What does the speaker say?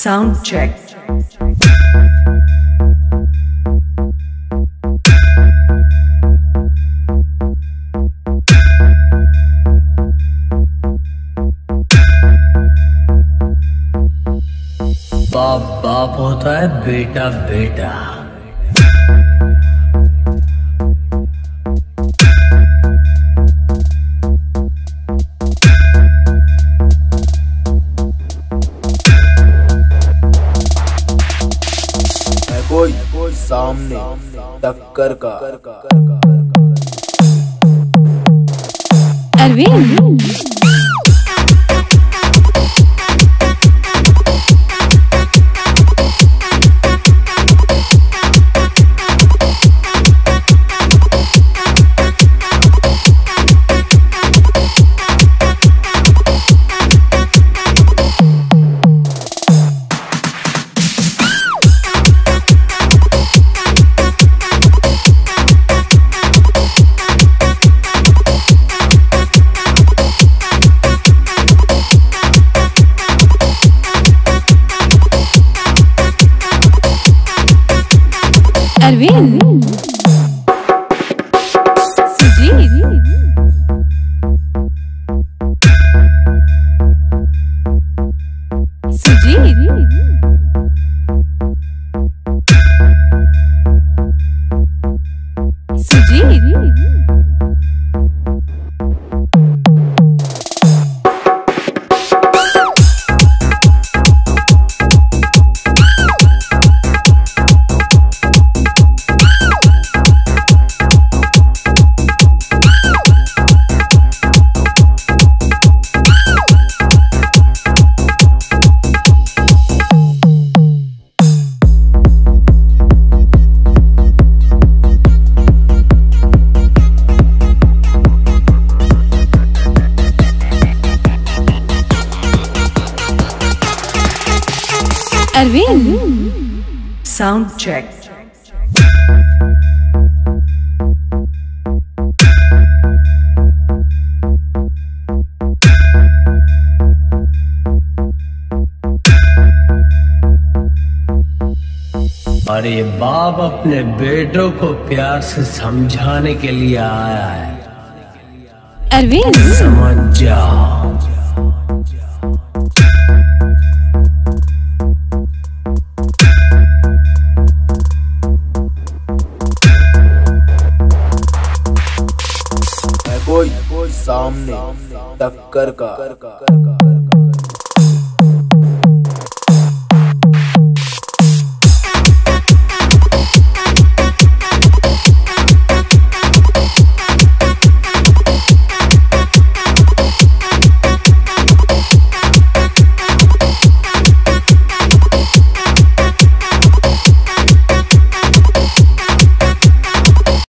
Sound check. बाप बाप होता है, बेटा बेटा। कोई सामने टक्कर का अरविंद अरविंद सुजीत अरविंद Sound check. और ये बाप अपने बेटों को प्यार से समझाने के लिए आया है। अरविंद समझ जाओ। कोई सामने टक्कर का